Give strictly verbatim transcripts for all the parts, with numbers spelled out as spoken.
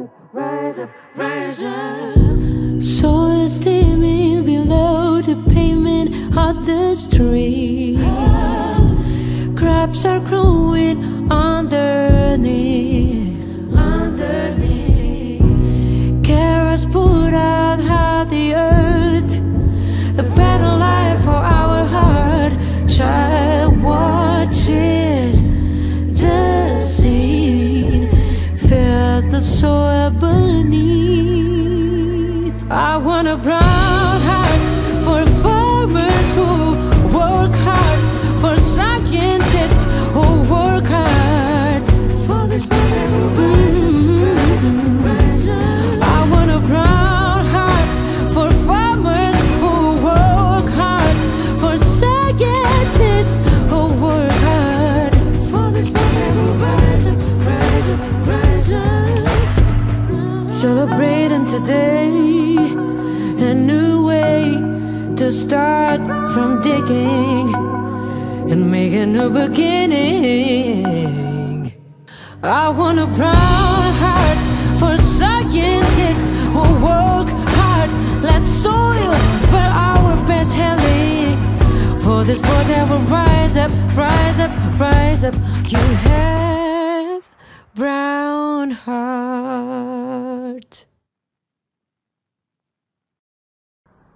up, rise up, rise up. Soil is teeming below the pavement of the streets. Crops are growing underneath. Underneath. Carrots put out of the earth. A better life for our heart. Child watches the scene, feels the soil beneath. I want a brown heart for farmers who work hard, for scientists who work hard, for this world that will rise up, rise up, rise up. I want a brown heart for farmers who work hard, for scientists who work hard, for this world that will rise up, rise up, rise up. celebrating today a new way to start from digging and make a new beginning. I want a brown heart for scientists who work hard. Let soil bear our best healing, for this world that will rise up, rise up, rise up. You have brown heart.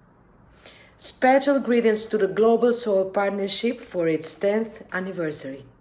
Special greetings to the Global Soil Partnership for its tenth anniversary.